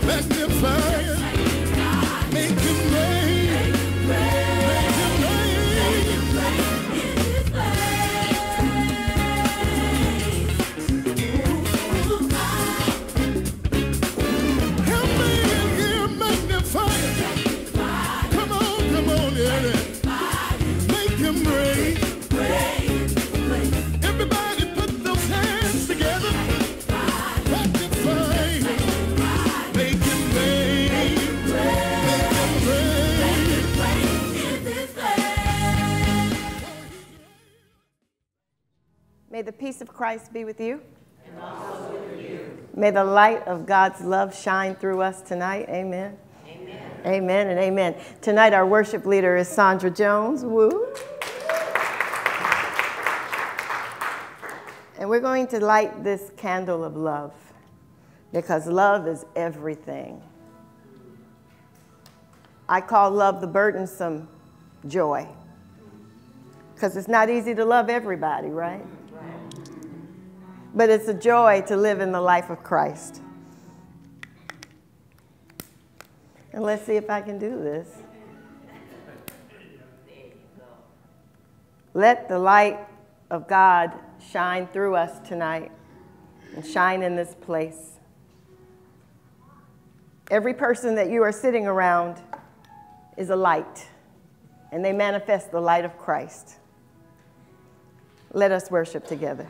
magnify it, make him reign, make him reign. Help me in here, magnify it. Come on, yeah. Make him reign. Everybody put those hands together. Magnify it. Make him reign. Make him reign. May the peace of Christ be with you. And also with you. May the light of God's love shine through us tonight. Amen. Amen. Amen and amen. Tonight our worship leader is Sandra Jones. Woo. And we're going to light this candle of love because love is everything. I call love the burdensome joy because it's not easy to love everybody, right? But it's a joy to live in the life of Christ. And let's see if I can do this. Let the light of God shine through us tonight and shine in this place. Every person that you are sitting around is a light, and they manifest the light of Christ. Let us worship together.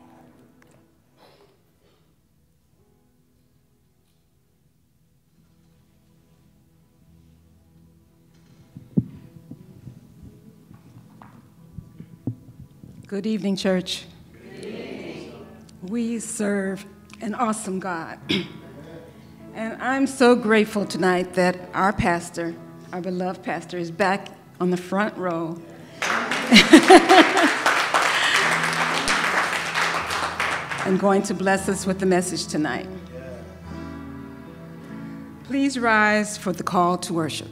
Good evening, church. Good evening. We serve an awesome God. And I'm so grateful tonight that our pastor, our beloved pastor, is back on the front row. And going to bless us with the message tonight. Please rise for the call to worship.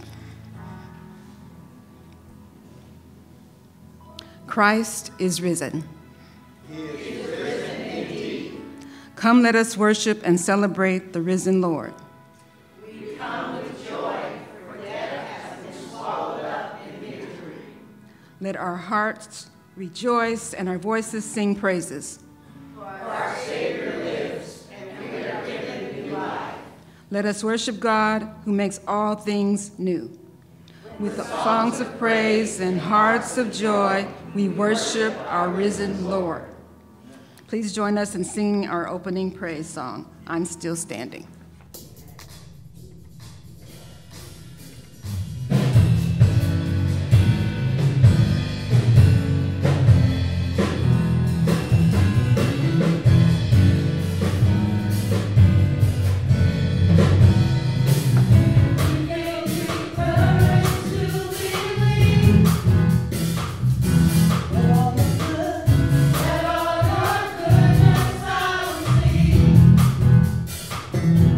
Christ is risen. He is risen indeed. Come, let us worship and celebrate the risen Lord. We come with joy, for death has been swallowed up in victory. Let our hearts rejoice and our voices sing praises. For our Savior lives, and we are given new life. Let us worship God who makes all things new. With the songs of praise and hearts of joy, we worship our risen Lord. Please join us in singing our opening praise song, I'm Still Standing. Let all your goodness I will see.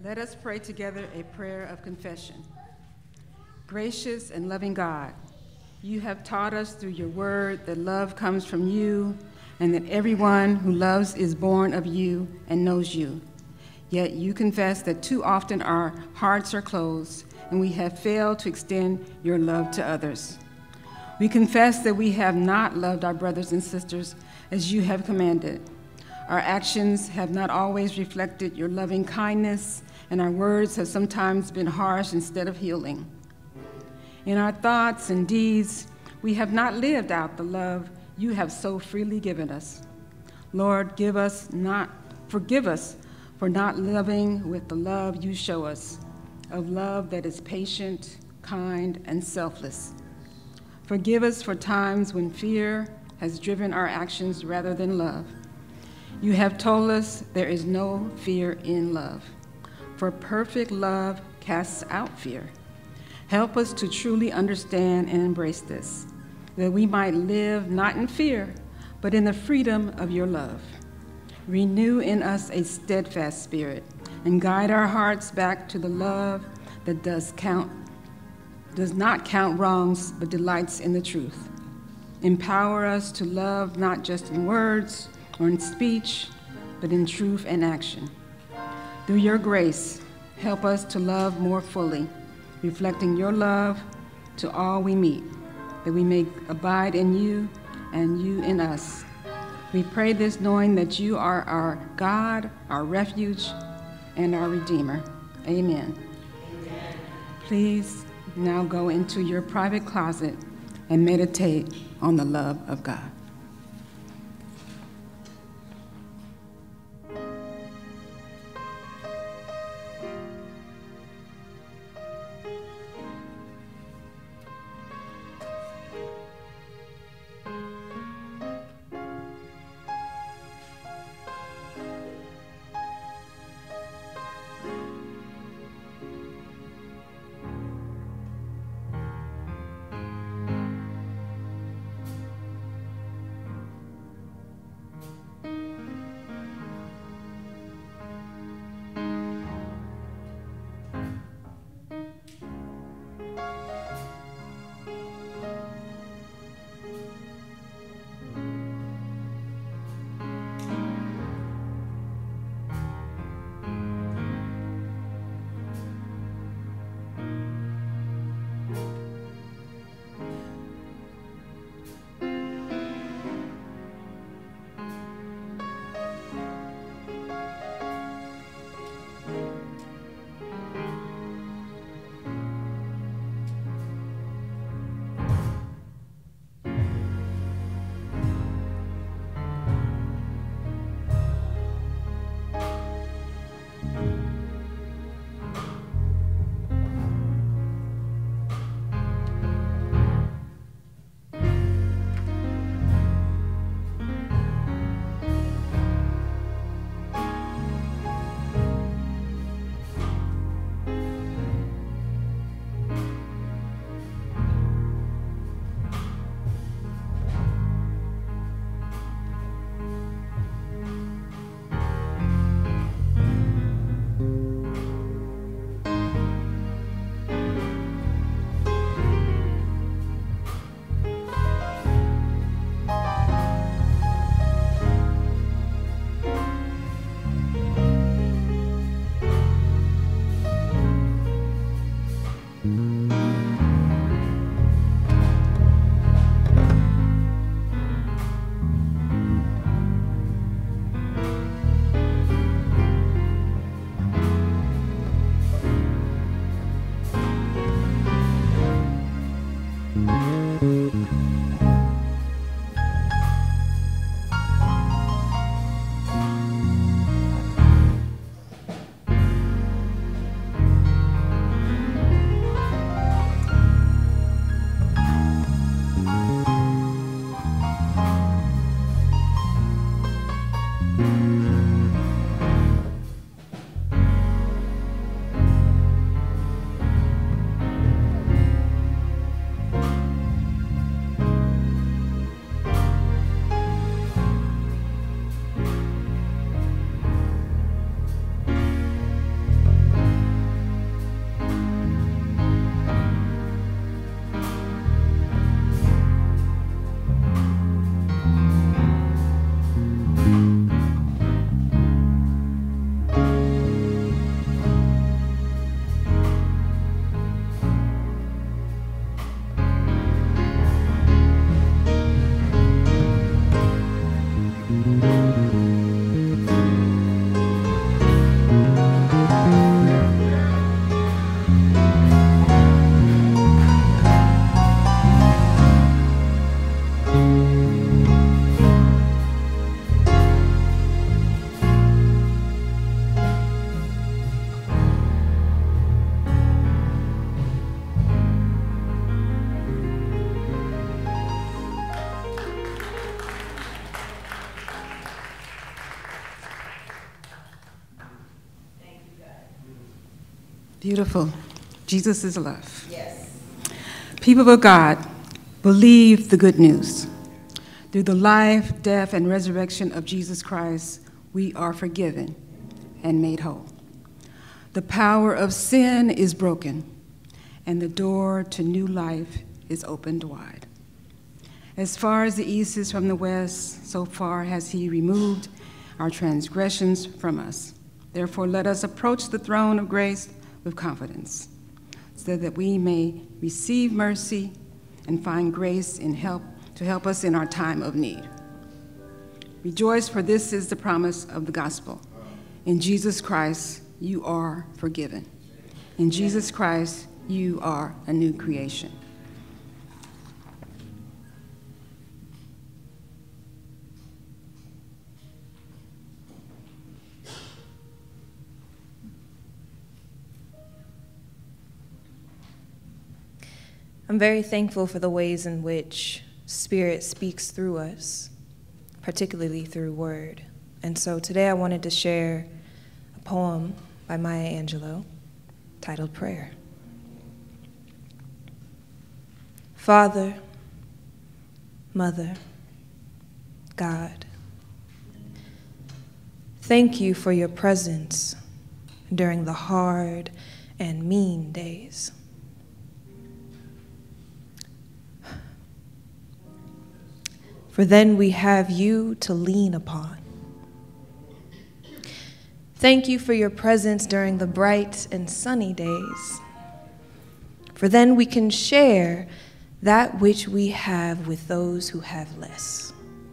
Let us pray together a prayer of confession. Gracious and loving God, you have taught us through your word that love comes from you and that everyone who loves is born of you and knows you. Yet you confess that too often our hearts are closed and we have failed to extend your love to others. We confess that we have not loved our brothers and sisters as you have commanded. Our actions have not always reflected your loving kindness, and our words have sometimes been harsh instead of healing. In our thoughts and deeds, we have not lived out the love you have so freely given us. Lord, forgive us for not loving with the love you show us, of love that is patient, kind, and selfless. Forgive us for times when fear has driven our actions rather than love. You have told us there is no fear in love, for perfect love casts out fear. Help us to truly understand and embrace this, that we might live not in fear, but in the freedom of your love. Renew in us a steadfast spirit and guide our hearts back to the love that does not count wrongs, but delights in the truth. Empower us to love not just in words or in speech, but in truth and action. Through your grace, help us to love more fully, reflecting your love to all we meet, that we may abide in you and you in us. We pray this knowing that you are our God, our refuge, and our Redeemer. Amen. Amen. Please now go into your private closet and meditate on the love of God. Beautiful. Jesus is love. Yes. People of God, believe the good news. Through the life, death, and resurrection of Jesus Christ, we are forgiven and made whole. The power of sin is broken, and the door to new life is opened wide. As far as the east is from the west, so far has he removed our transgressions from us. Therefore, let us approach the throne of grace with confidence, so that we may receive mercy and find grace in to help us in our time of need. Rejoice, for this is the promise of the gospel. In Jesus Christ, you are forgiven. In Jesus Christ, you are a new creation. I'm very thankful for the ways in which Spirit speaks through us, particularly through word. And so today I wanted to share a poem by Maya Angelou titled Prayer. Father, Mother, God, thank you for your presence during the hard and mean days. For then we have you to lean upon. Thank you for your presence during the bright and sunny days. For then we can share that which we have with those who have less.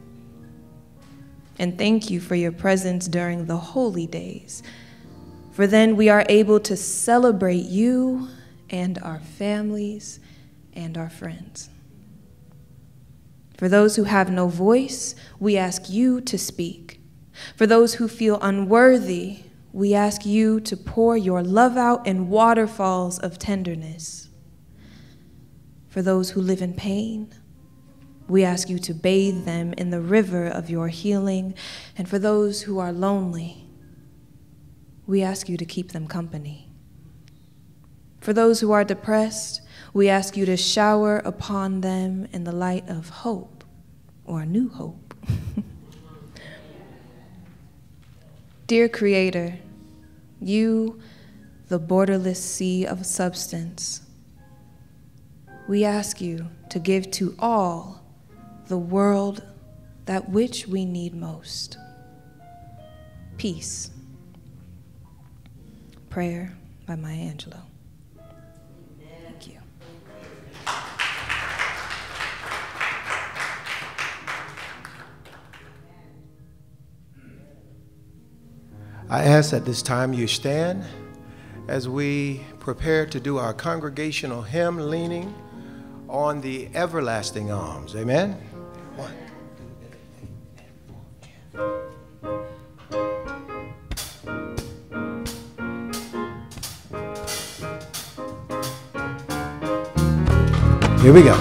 And thank you for your presence during the holy days. For then we are able to celebrate you and our families and our friends. For those who have no voice, we ask you to speak. For those who feel unworthy, we ask you to pour your love out in waterfalls of tenderness. For those who live in pain, we ask you to bathe them in the river of your healing. And for those who are lonely, we ask you to keep them company. For those who are depressed, we ask you to shower upon them in the light of hope, or a new hope. Dear Creator, you, the borderless sea of substance, we ask you to give to all the world that which we need most: peace. Prayer by Maya Angelou. Thank you. I ask at this time you stand as we prepare to do our congregational hymn, leaning on the everlasting arms. Amen? 1, 2, 3. Here we go.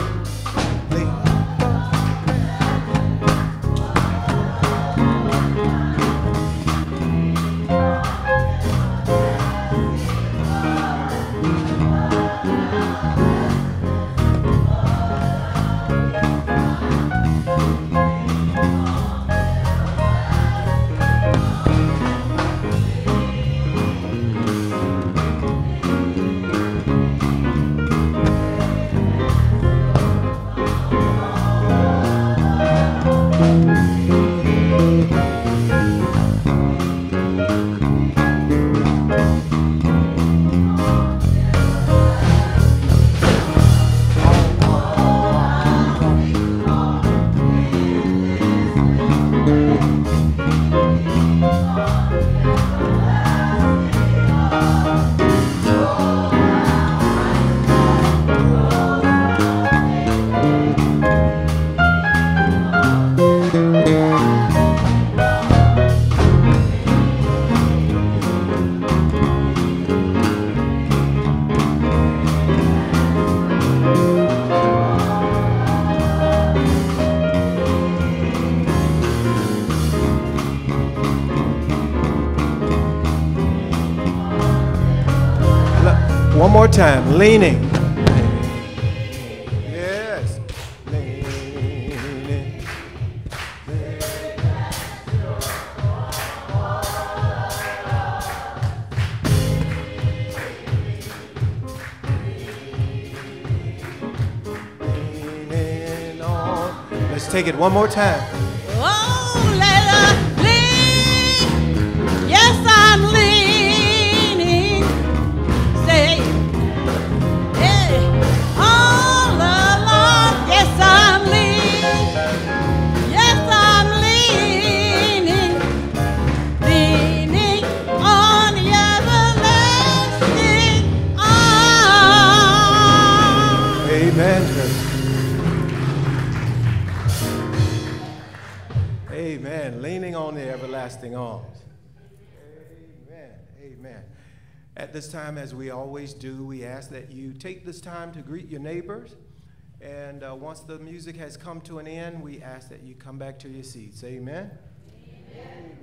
One more time, leaning. Yes. Leaning. Leaning on. Let's take it one more time. Oh, let us lean. Yes, I'm leaning. Say, hey, all along. Yes, I'm leaning. Yes, I'm leaning. Leaning on the everlasting arm. Amen, church. Amen. Leaning on the everlasting arms. Amen. Amen. At this time, as we always do, we ask that you take this time to greet your neighbors. And once the music has come to an end, we ask that you come back to your seats. Amen. Amen.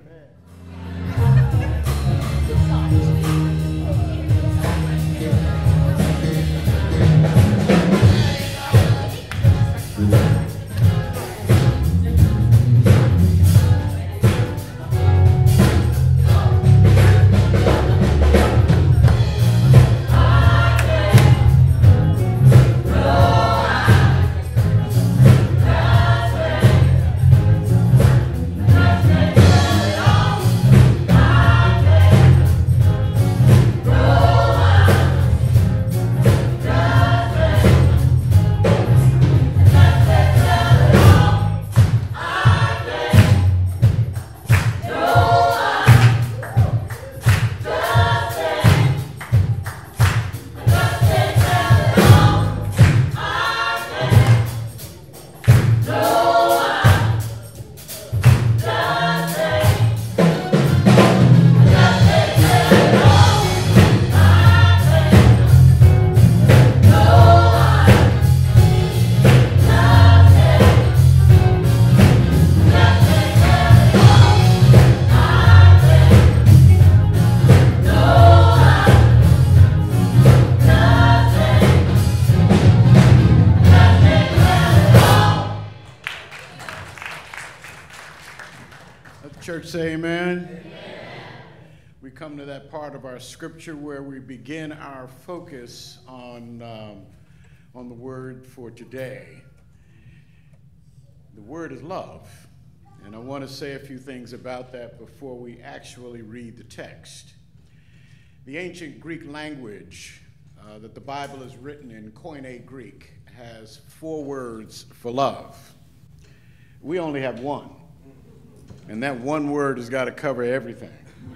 Church say amen. Amen. We come to that part of our scripture where we begin our focus on the word for today. The word is love, and I want to say a few things about that before we actually read the text. The ancient Greek language that the Bible is written in, Koine Greek, has 4 words for love. We only have one. And that one word has got to cover everything.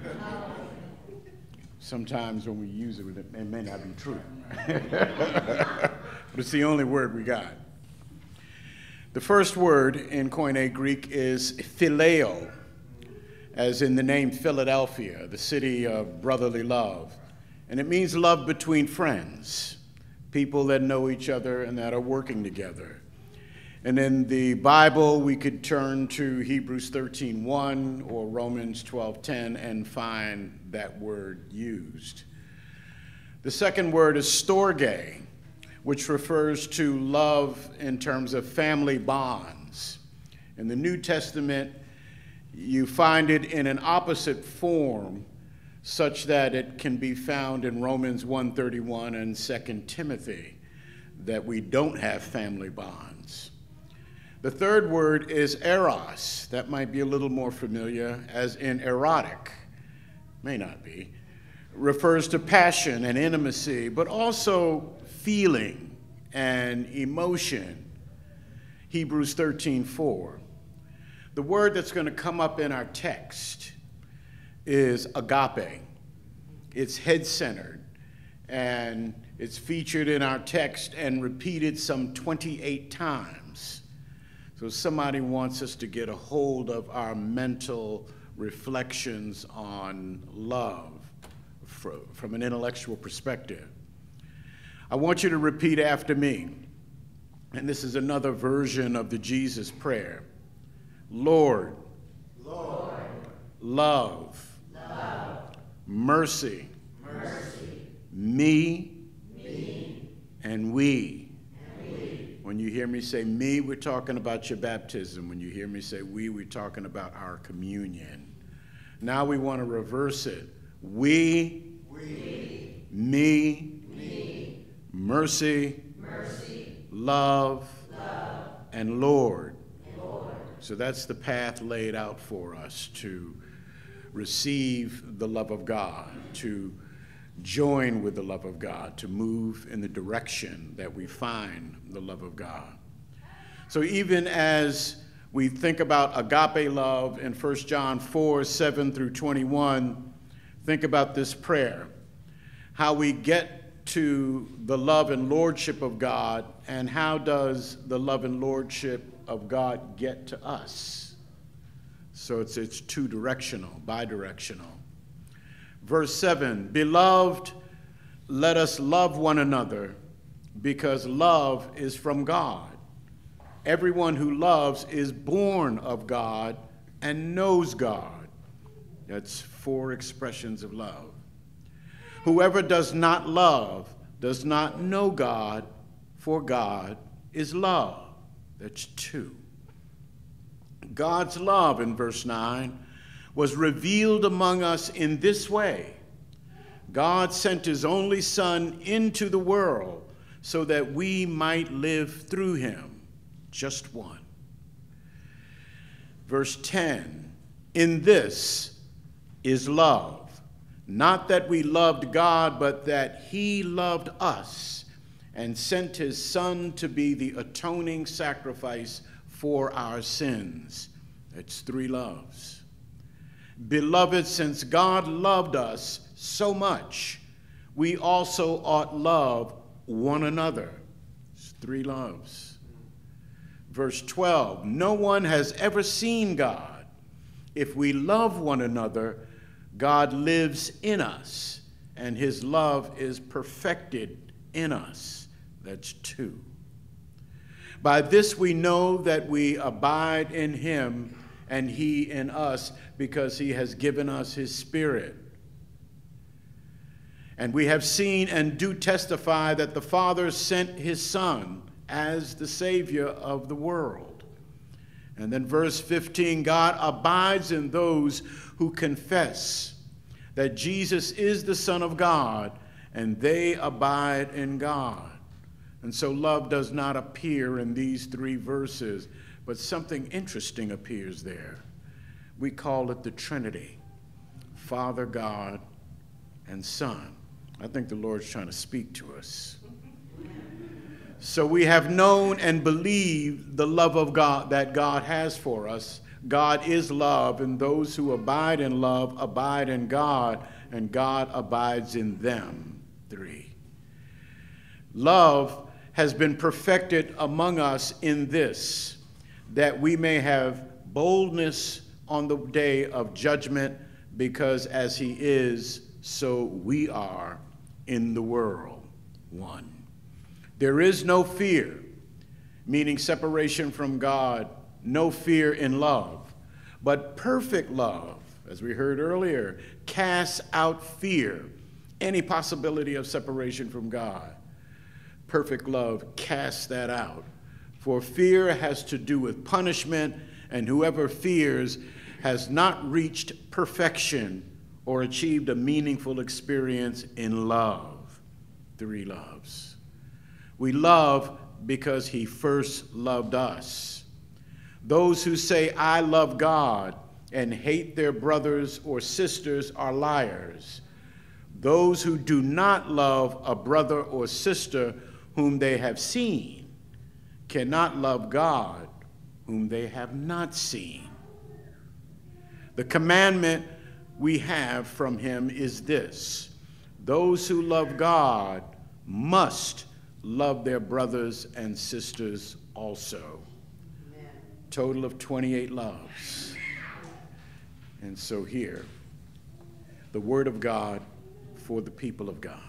Sometimes when we use it, it may not be true. But it's the only word we got. The first word in Koine Greek is phileo, as in the name Philadelphia, the city of brotherly love. And it means love between friends, people that know each other and that are working together. And in the Bible, we could turn to Hebrews 13:1 or Romans 12:10 and find that word used. The second word is storge, which refers to love in terms of family bonds. In the New Testament, you find it in an opposite form, such that it can be found in Romans 1:31 and 2 Timothy, that we don't have family bonds. The third word is eros. That might be a little more familiar, as in erotic. May not be. Refers to passion and intimacy, but also feeling and emotion. Hebrews 13:4. The word that's going to come up in our text is agape. It's head-centered, and it's featured in our text and repeated some 28 times. So somebody wants us to get a hold of our mental reflections on love from an intellectual perspective. I want you to repeat after me, and this is another version of the Jesus prayer. Lord, Lord, love, love, mercy, mercy, me, and we. When you hear me say me, we're talking about your baptism. When you hear me say we, we're talking about our communion. Now we want to reverse it. We. Me. Mercy. Love. And Lord. So that's the path laid out for us to receive the love of God, to join with the love of God, to move in the direction that we find the love of God. So even as we think about agape love in 1 John 4:7-21, think about this prayer, how we get to the love and lordship of God, and how does the love and lordship of God get to us? So it's two-directional, bi-directional. Verse 7, beloved, let us love one another, because love is from God. Everyone who loves is born of God and knows God. That's 4 expressions of love. Whoever does not love does not know God, for God is love. That's 2. God's love, in verse 9, was revealed among us in this way. God sent his only Son into the world so that we might live through him. Just 1. Verse 10, in this is love, not that we loved God, but that he loved us and sent his Son to be the atoning sacrifice for our sins. That's 3 loves. Beloved, since God loved us so much, we also ought love one another. It's 3 loves. Verse 12, no one has ever seen God. If we love one another, God lives in us, and his love is perfected in us. That's 2. By this we know that we abide in him and he in us, because he has given us his Spirit. And we have seen and do testify that the Father sent his Son as the Savior of the world. And then verse 15, God abides in those who confess that Jesus is the Son of God, and they abide in God. And so love does not appear in these 3 verses, but something interesting appears there. We call it the Trinity, Father, God, and Son. I think the Lord's trying to speak to us. So we have known and believed the love of God that God has for us. God is love, and those who abide in love abide in God, and God abides in them. 3. Love has been perfected among us in this, that we may have boldness on the day of judgment, because as he is, so we are in the world. 1. There is no fear, meaning separation from God, no fear in love, but perfect love, as we heard earlier, casts out fear, any possibility of separation from God. Perfect love casts that out. For fear has to do with punishment, and whoever fears has not reached perfection or achieved a meaningful experience in love. 3 loves. We love because he first loved us. Those who say, I love God, and hate their brothers or sisters are liars. Those who do not love a brother or sister whom they have seen cannot love God whom they have not seen. The commandment we have from him is this: those who love God must love their brothers and sisters also. Amen. Total of 28 loves. And so here, the word of God for the people of God.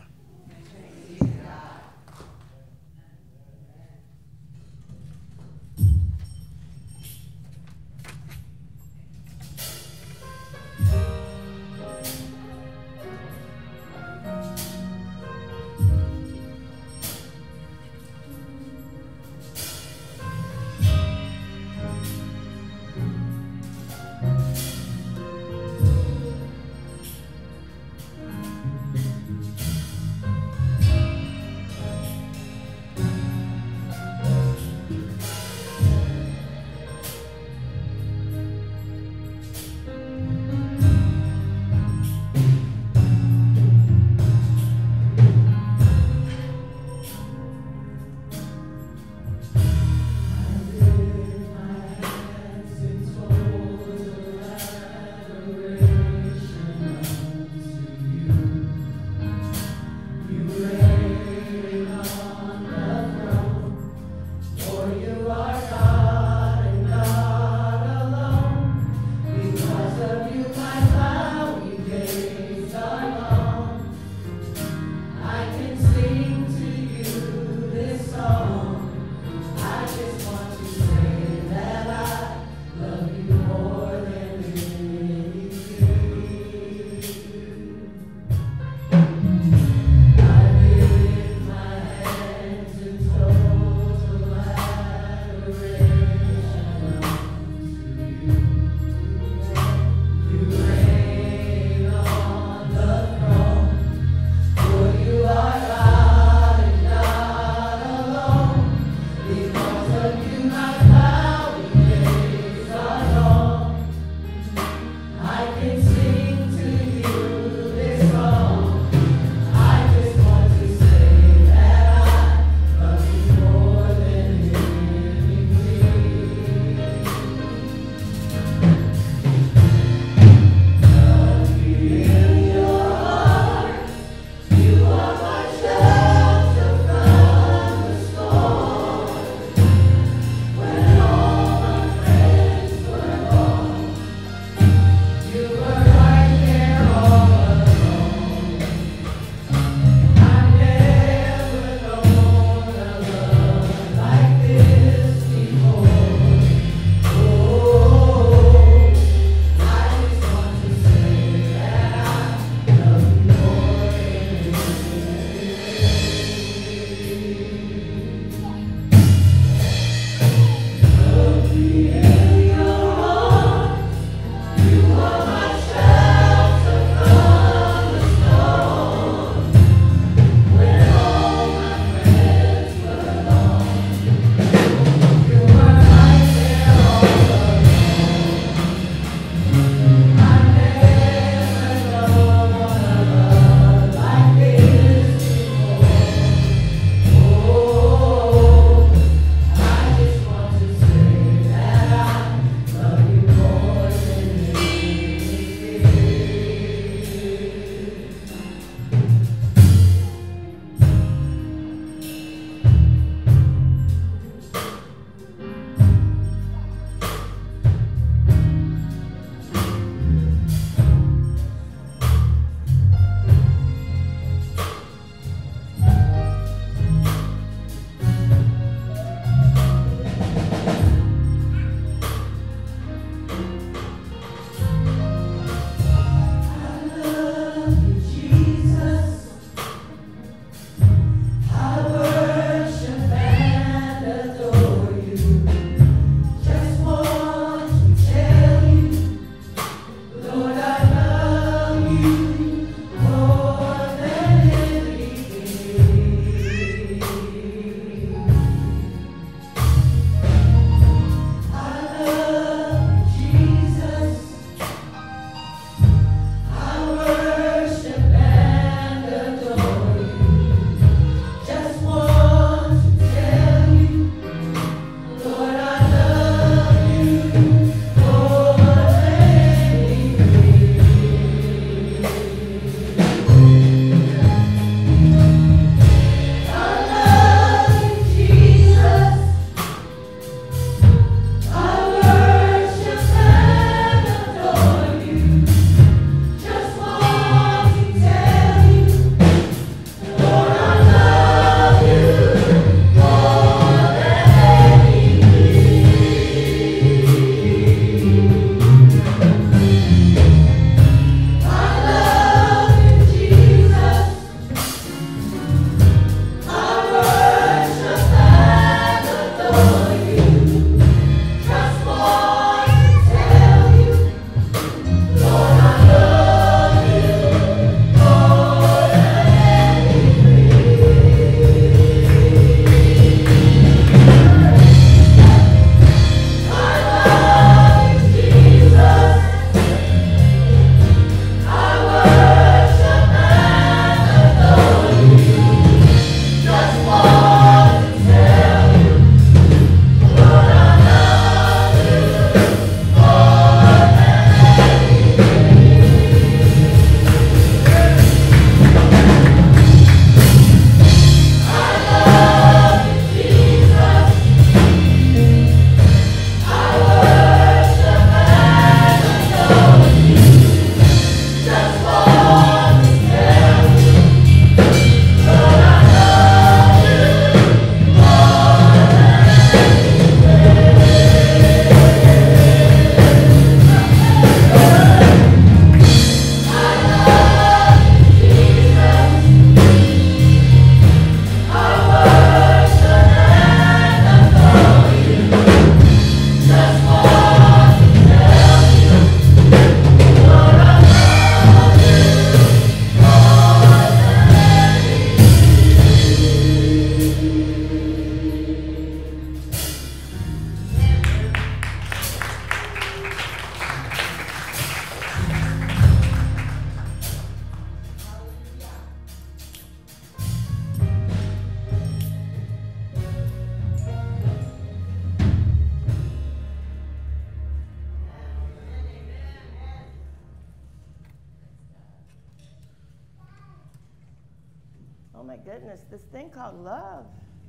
Oh my goodness, this thing called love.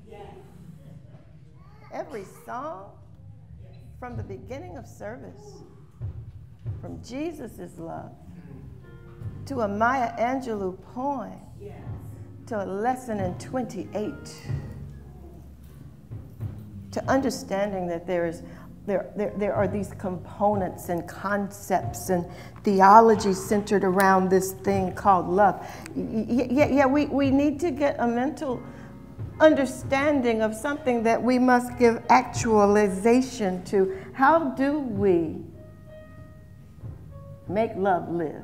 Every song from the beginning of service, from Jesus' love to a Maya Angelou poem to a lesson in 28, to understanding that there are these components and concepts and theology centered around this thing called love. We need to get a mental understanding of something that we must give actualization to. How do we make love live?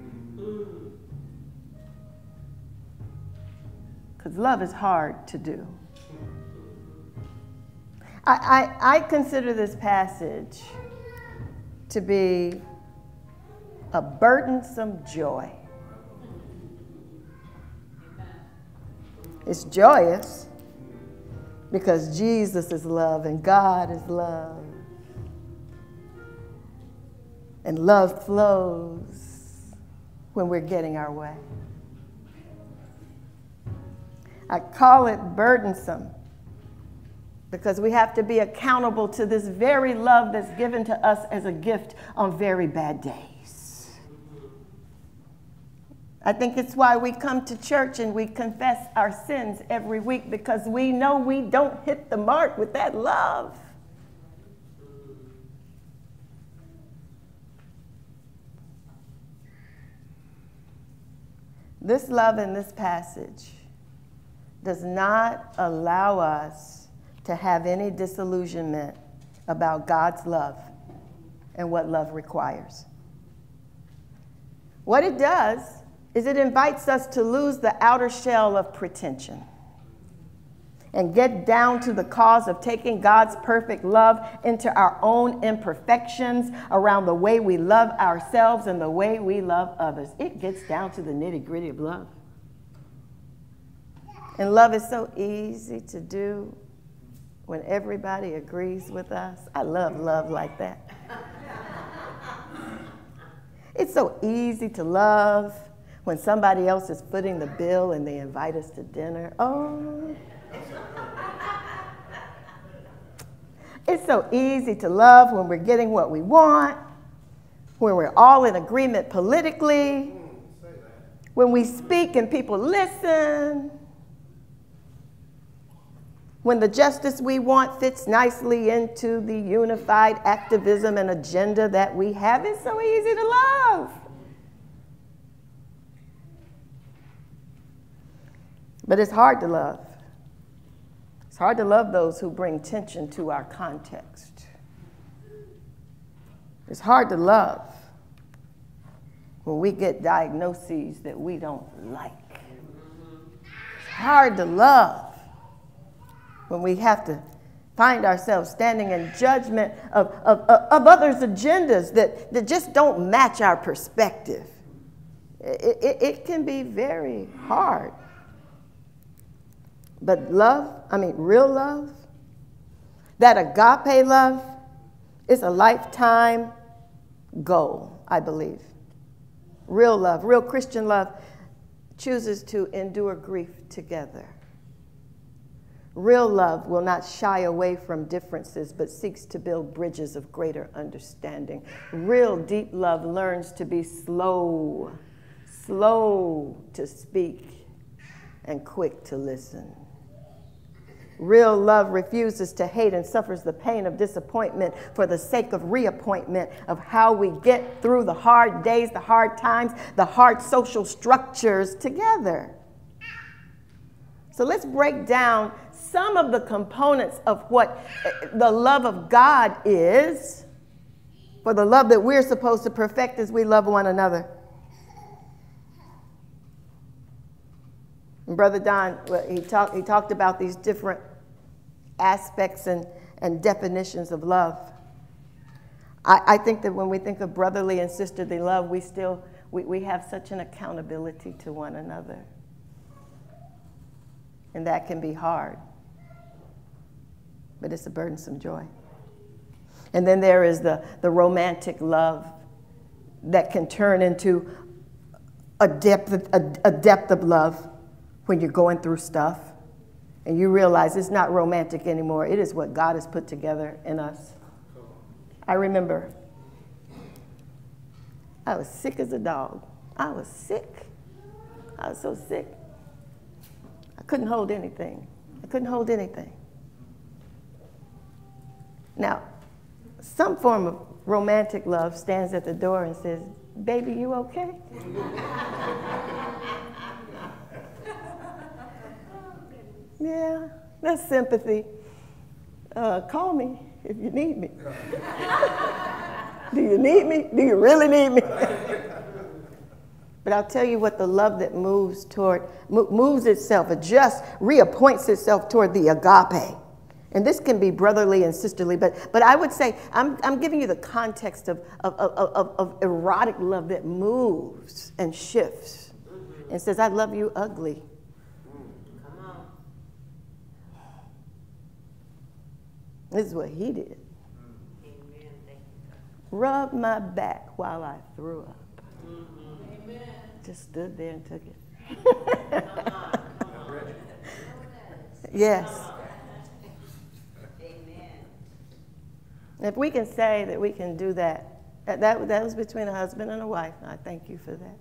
Because love is hard to do. I consider this passage to be a burdensome joy. It's joyous because Jesus is love and God is love. And love flows when we're getting our way. I call it burdensome because we have to be accountable to this very love that's given to us as a gift on very bad days. I think it's why we come to church and we confess our sins every week, because we know we don't hit the mark with that love. This love in this passage does not allow us to have any disillusionment about God's love and what love requires. What it does is it invites us to lose the outer shell of pretension and get down to the cause of taking God's perfect love into our own imperfections around the way we love ourselves and the way we love others. It gets down to the nitty-gritty of love. And love is so easy to do when everybody agrees with us. I love love like that. It's so easy to love when somebody else is footing the bill and they invite us to dinner. Oh. It's so easy to love when we're getting what we want, when we're all in agreement politically, when we speak and people listen, when the justice we want fits nicely into the unified activism and agenda that we have. It's so easy to love. But it's hard to love. It's hard to love those who bring tension to our context. It's hard to love when we get diagnoses that we don't like. It's hard to love when we have to find ourselves standing in judgment of others' agendas that just don't match our perspective. It can be very hard. But love, real love, that agape love, is a lifetime goal, I believe. Real love, real Christian love, chooses to endure grief together. Real love will not shy away from differences, but seeks to build bridges of greater understanding. Real deep love learns to be slow to speak and quick to listen. Real love refuses to hate and suffers the pain of disappointment for the sake of reappointment of how we get through the hard days, the hard times, the hard social structures together. So let's break down some of the components of what the love of God is, for the love that we're supposed to perfect as we love one another. And Brother Don, he talked about these different aspects and definitions of love. I think that when we think of brotherly and sisterly love, we have such an accountability to one another. And that can be hard. But it's a burdensome joy. And then there is the romantic love that can turn into a depth of love when you're going through stuff and you realize it's not romantic anymore. It is what God has put together in us. I remember I was sick as a dog. I was sick. I was so sick. I couldn't hold anything. I couldn't hold anything. Now, some form of romantic love stands at the door and says, baby, you okay? Yeah, that's sympathy. Call me if you need me. Do you need me? Do you really need me? But I'll tell you what, the love that moves itself, adjusts, reappoints itself toward the agape. And this can be brotherly and sisterly, but I would say, I'm giving you the context of erotic love that moves and shifts and says, I love you ugly. Come on. This is what he did. Amen. Rubbed my back while I threw up. Amen. Just stood there and took it. Yes. If we can say that we can do that, that was between a husband and a wife. I thank you for that.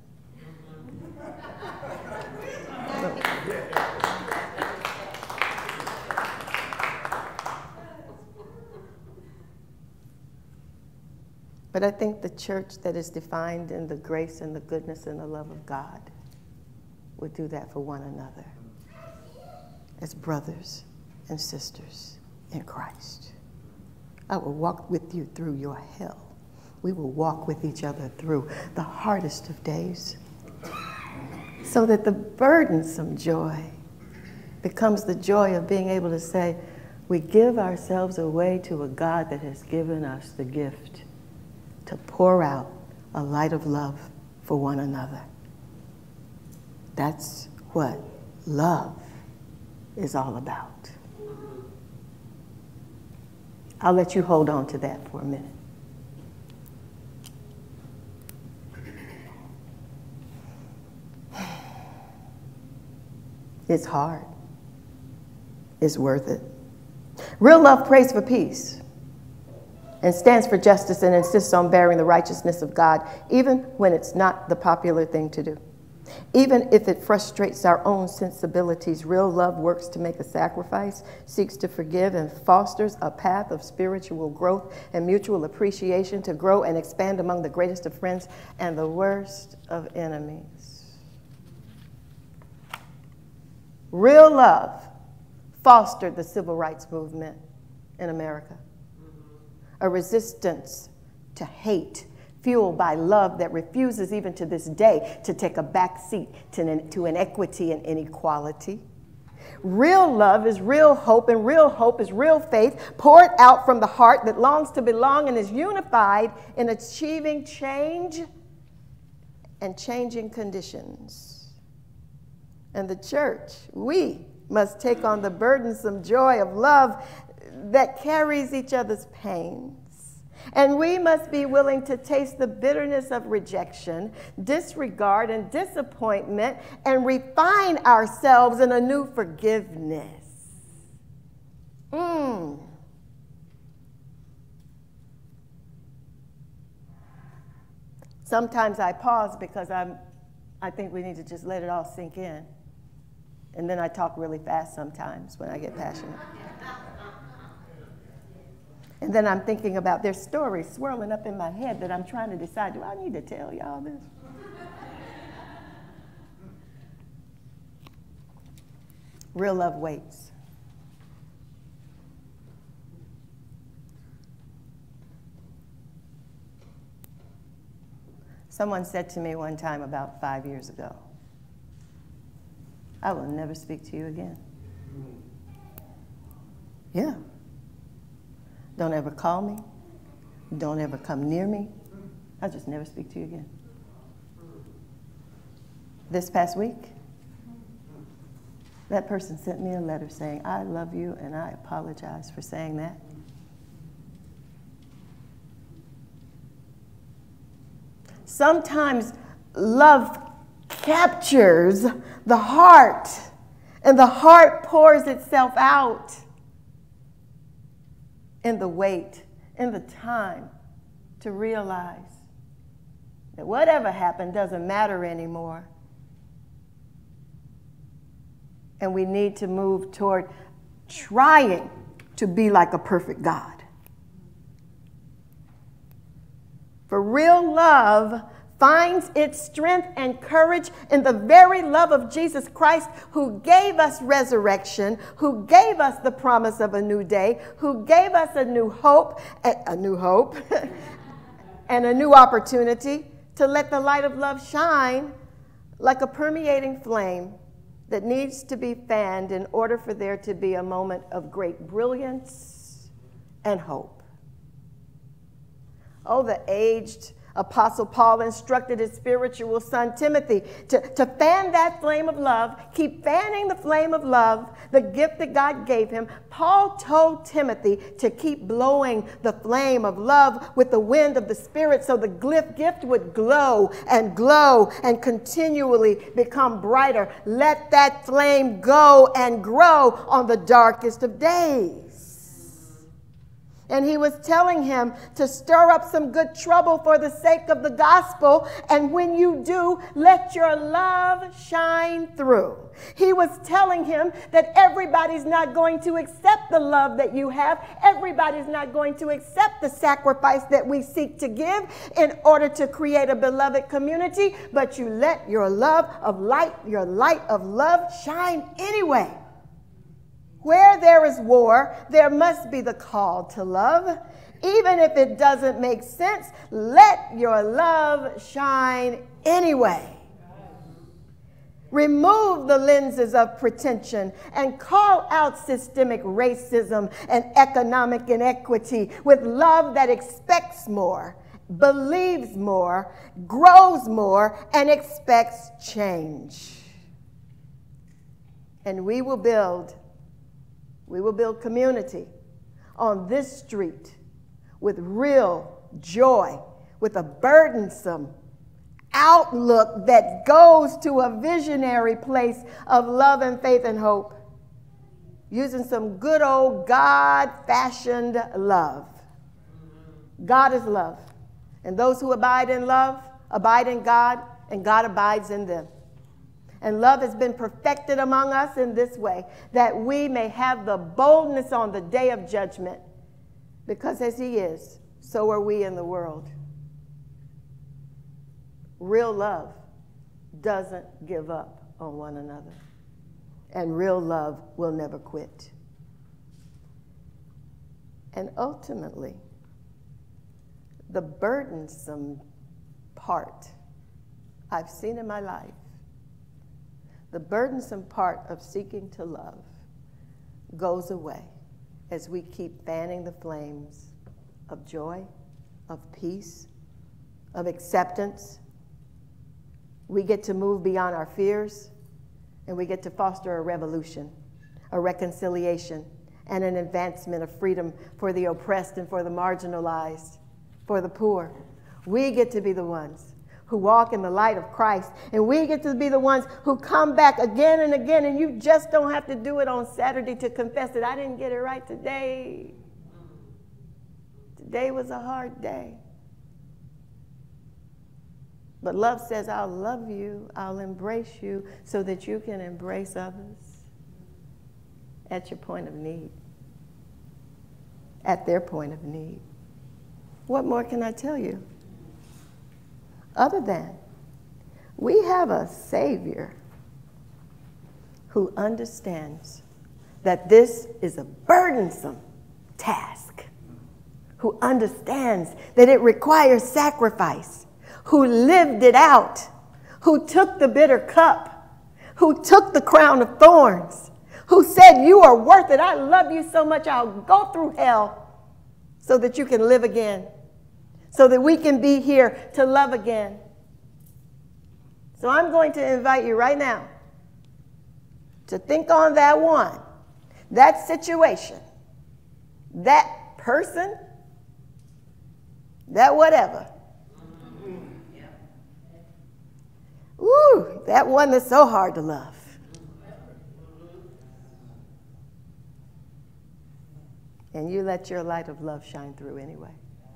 But I think the church that is defined in the grace and the goodness and the love of God would do that for one another as brothers and sisters in Christ. I will walk with you through your hell. We will walk with each other through the hardest of days so that the burdensome joy becomes the joy of being able to say, we give ourselves away to a God that has given us the gift to pour out a light of love for one another. That's what love is all about. I'll let you hold on to that for a minute. It's hard. It's worth it. Real love prays for peace and stands for justice and insists on bearing the righteousness of God, even when it's not the popular thing to do. Even if it frustrates our own sensibilities, real love works to make a sacrifice, seeks to forgive, and fosters a path of spiritual growth and mutual appreciation to grow and expand among the greatest of friends and the worst of enemies. Real love fostered the civil rights movement in America. A resistance to hate, fueled by love that refuses even to this day to take a back seat to inequity and inequality. Real love is real hope, and real hope is real faith poured out from the heart that longs to belong and is unified in achieving change and changing conditions. And the church, we must take on the burdensome joy of love that carries each other's pains. And we must be willing to taste the bitterness of rejection, disregard, and disappointment, and refine ourselves in a new forgiveness. Sometimes I pause because I think we need to just let it all sink in. And then I talk really fast sometimes when I get passionate. And then I'm thinking about, there's stories swirling up in my head that I'm trying to decide, do I need to tell y'all this? Real love waits. Someone said to me one time about 5 years ago, I will never speak to you again. Yeah. Don't ever call me. Don't ever come near me. I'll just never speak to you again. This past week, that person sent me a letter saying, I love you and I apologize for saying that. Sometimes love captures the heart And the heart pours itself out in the wait, in the time to realize that whatever happened doesn't matter anymore. And we need to move toward trying to be like a perfect God. For real love finds its strength and courage in the very love of Jesus Christ, who gave us resurrection, who gave us the promise of a new day, who gave us a new hope, and a new opportunity to let the light of love shine like a permeating flame that needs to be fanned in order for there to be a moment of great brilliance and hope. Oh, the aged Apostle Paul instructed his spiritual son Timothy to fan that flame of love, keep fanning the flame of love, the gift that God gave him. Paul told Timothy to keep blowing the flame of love with the wind of the Spirit so the gift would glow and continually become brighter. Let that flame go and grow on the darkest of days. And he was telling him to stir up some good trouble for the sake of the gospel. And when you do, let your love shine through. He was telling him that everybody's not going to accept the love that you have. Everybody's not going to accept the sacrifice that we seek to give in order to create a beloved community. But you let your love of light, your light of love shine anyway. Where there is war, there must be the call to love. Even if it doesn't make sense, let your love shine anyway. Remove the lenses of pretension and call out systemic racism and economic inequity with love that expects more, believes more, grows more, and expects change. And we will build community on this street with real joy, with a burdensome outlook that goes to a visionary place of love and faith and hope, using some good old God-fashioned love. God is love, and those who abide in love abide in God, and God abides in them. And love has been perfected among us in this way, that we may have the boldness on the day of judgment, because as he is, so are we in the world. Real love doesn't give up on one another, and real love will never quit. And ultimately, the burdensome part I've seen in my life, the burdensome part of seeking to love goes away as we keep fanning the flames of joy, of peace, of acceptance. We get to move beyond our fears, and we get to foster a revolution, a reconciliation, and an advancement of freedom for the oppressed and for the marginalized, for the poor. We get to be the ones who walk in the light of Christ. And we get to be the ones who come back again and again, and you just don't have to do it on Saturday to confess that I didn't get it right today. Today was a hard day. But love says, I'll love you, I'll embrace you so that you can embrace others at your point of need, at their point of need. What more can I tell you? Other than we have a Savior who understands that this is a burdensome task, who understands that it requires sacrifice, who lived it out, who took the bitter cup, who took the crown of thorns, who said, you are worth it. I love you so much, I'll go through hell so that you can live again, so that we can be here to love again. So I'm going to invite you right now to think on that one, that situation, that person, that whatever. Ooh, that one that's so hard to love. and you let your light of love shine through anyway.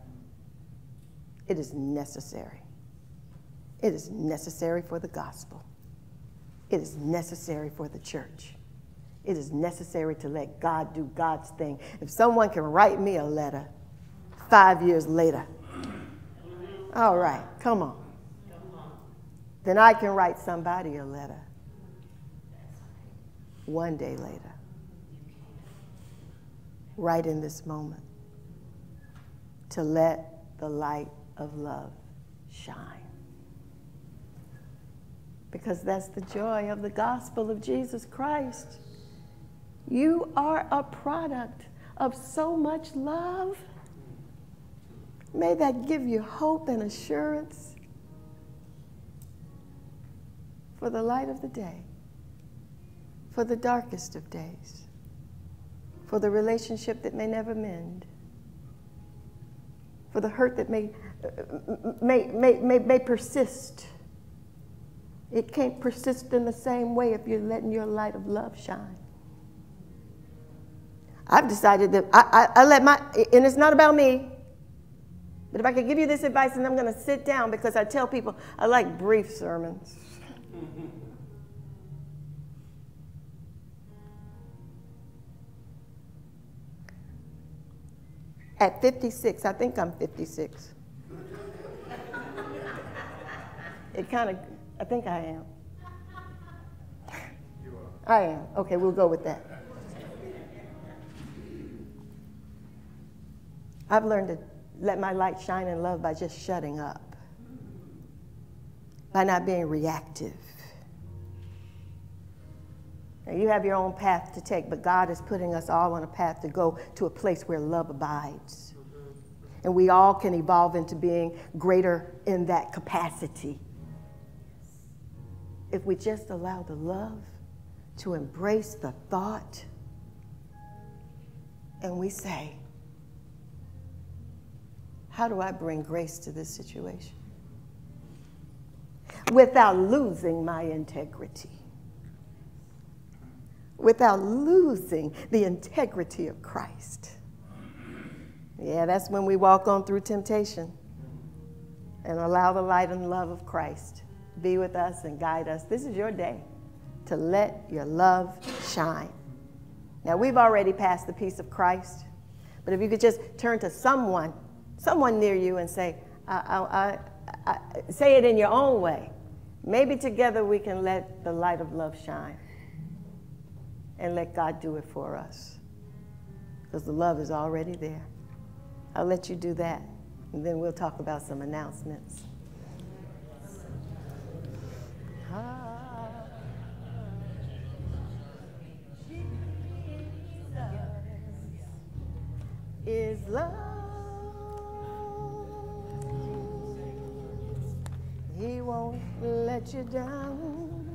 It is necessary. It is necessary for the gospel. It is necessary for the church. It is necessary to let God do God's thing. If someone can write me a letter 5 years later, all right, come on. Then I can write somebody a letter 1 day later, right in this moment, to let the light of love shine. Because that's the joy of the gospel of Jesus Christ. You are a product of so much love. May that give you hope and assurance for the light of the day, for the darkest of days, for the relationship that may never mend, for the hurt that may persist. It can't persist in the same way if you're letting your light of love shine. I've decided that I let my, and it's not about me, but if I could give you this advice, and I'm going to sit down, because I tell people I like brief sermons. At 56, I think I'm 56. I think I am. I am. Okay, we'll go with that. I've learned to let my light shine in love by just shutting up, by not being reactive. Now, you have your own path to take, but God is putting us all on a path to go to a place where love abides. And we all can evolve into being greater in that capacity if we just allow the love to embrace the thought, and we say, how do I bring grace to this situation without losing my integrity, without losing the integrity of Christ? Yeah, that's when we walk on through temptation and allow the light and love of Christ be with us and guide us. This is your day to let your love shine. Now, we've already passed the peace of Christ, but if you could just turn to someone near you and say, say it in your own way. Maybe together we can let the light of love shine and let God do it for us, because the love is already there. I'll let you do that, and then we'll talk about some announcements. Is love. He won't let you down.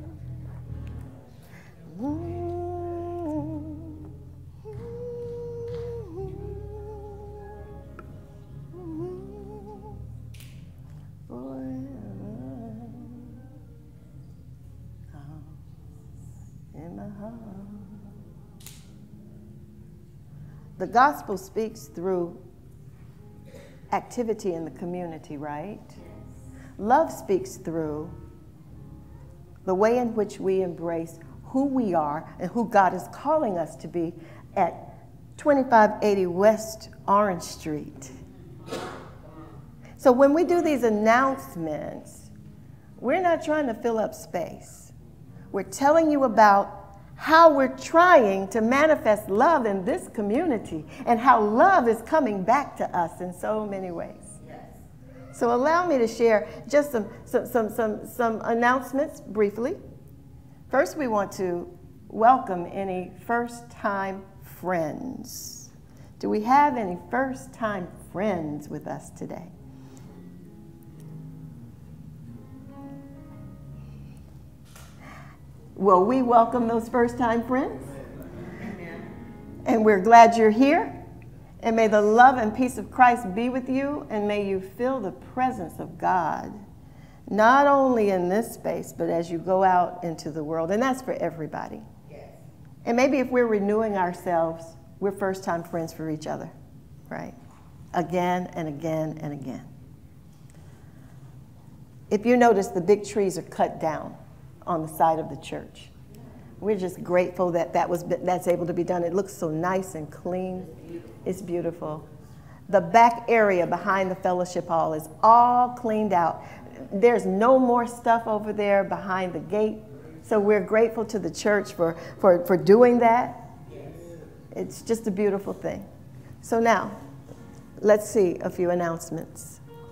In my heart. The gospel speaks through activity in the community, right? Love speaks through the way in which we embrace who we are and who God is calling us to be at 2580 West Orange Street. So when we do these announcements, we're not trying to fill up space. We're telling you about how we're trying to manifest love in this community and how love is coming back to us in so many ways. Yes. So allow me to share just some announcements briefly. First, we want to welcome any first-time friends. Do we have any first-time friends with us today? Well, we welcome those first-time friends. Amen. And we're glad you're here. And may the love and peace of Christ be with you, and may you feel the presence of God, not only in this space, but as you go out into the world. And that's for everybody. Yes. And maybe if we're renewing ourselves we're first-time friends for each other, right? Again and again and again. If you notice, the big trees are cut down on the side of the church. We're just grateful that that's able to be done. It looks so nice and clean. It's beautiful. The back area behind the fellowship hall is all cleaned out. There's no more stuff over there behind the gate. So we're grateful to the church for doing that. It's just a beautiful thing. So now, let's see a few announcements.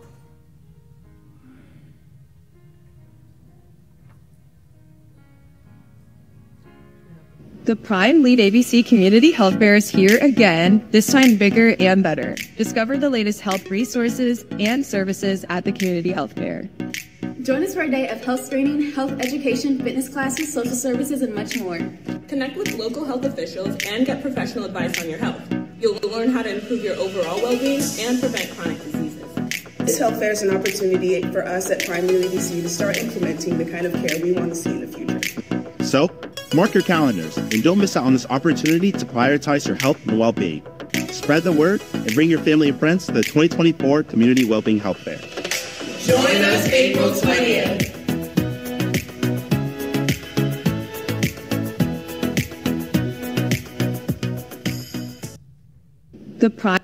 The Prime Lead ABC Community Health Fair is here again, this time bigger and better. Discover the latest health resources and services at the Community Health Fair. Join us for a day of health screening, health education, fitness classes, social services, and much more. Connect with local health officials and get professional advice on your health. You'll learn how to improve your overall well-being and prevent chronic diseases. This health fair is an opportunity for us at Prime Lead ABC to start implementing the kind of care we want to see in the future. So, mark your calendars and don't miss out on this opportunity to prioritize your health and well-being. Spread the word and bring your family and friends to the 2024 Community Wellbeing Health Fair. Join us April 20th. The Prime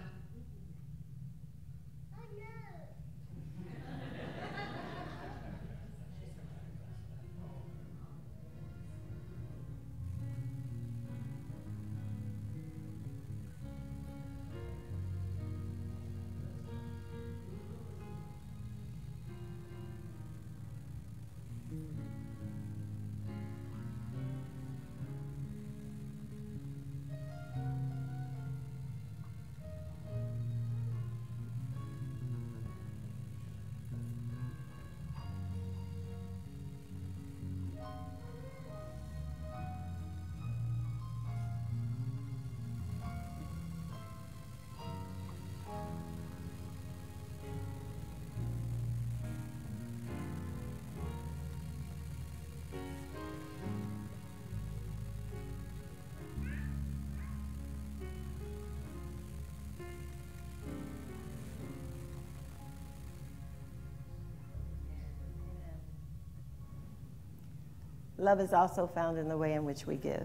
Love is also found in the way in which we give.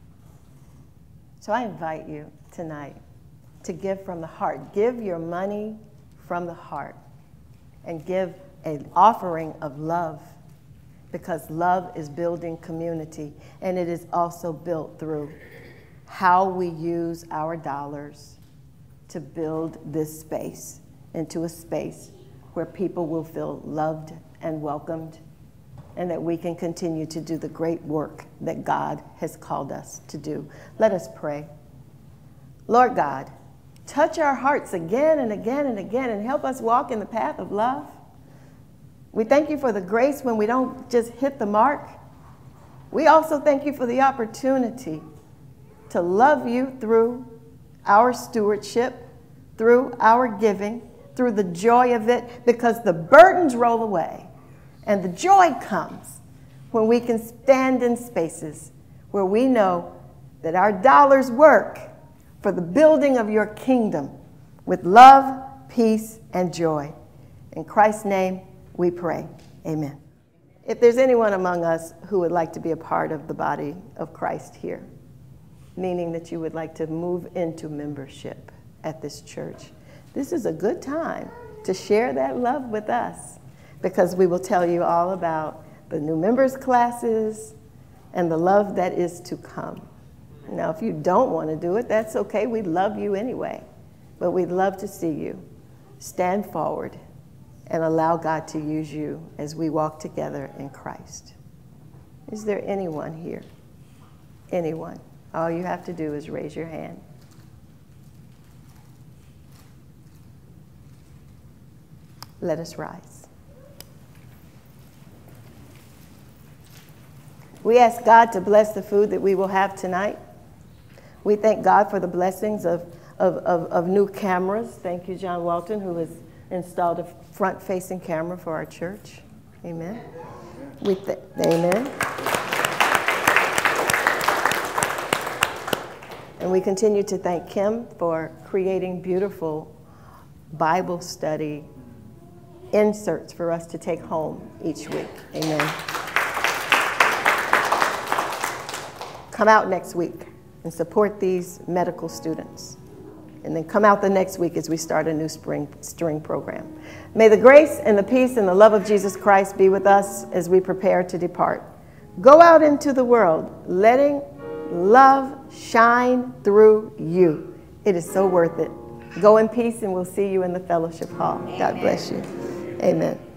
So I invite you tonight to give from the heart. Give your money from the heart and give an offering of love, because love is building community, and it is also built through how we use our dollars to build this space into a space where people will feel loved and welcomed, and that we can continue to do the great work that God has called us to do. Let us pray. Lord God, touch our hearts again and again and again and help us walk in the path of love. We thank you for the grace when we don't just hit the mark. We also thank you for the opportunity to love you through our stewardship, through our giving, through the joy of it, because the burdens roll away. And the joy comes when we can stand in spaces where we know that our dollars work for the building of your kingdom with love, peace, and joy. In Christ's name we pray. Amen. If there's anyone among us who would like to be a part of the body of Christ here, meaning that you would like to move into membership at this church, this is a good time to share that love with us, because we will tell you all about the new members classes and the love that is to come. Now, if you don't want to do it, that's okay. We love you anyway. But we'd love to see you stand forward and allow God to use you as we walk together in Christ. Is there anyone here? Anyone? All you have to do is raise your hand. Let us rise. We ask God to bless the food that we will have tonight. We thank God for the blessings of new cameras. Thank you, John Walton, who has installed a front-facing camera for our church. Amen. Amen. And we continue to thank Kim for creating beautiful Bible study inserts for us to take home each week. Amen. Come out next week and support these medical students. And then come out the next week as we start a new spring program. May the grace and the peace and the love of Jesus Christ be with us as we prepare to depart. Go out into the world, letting love shine through you. It is so worth it. Go in peace, and we'll see you in the fellowship hall. God bless you. Amen.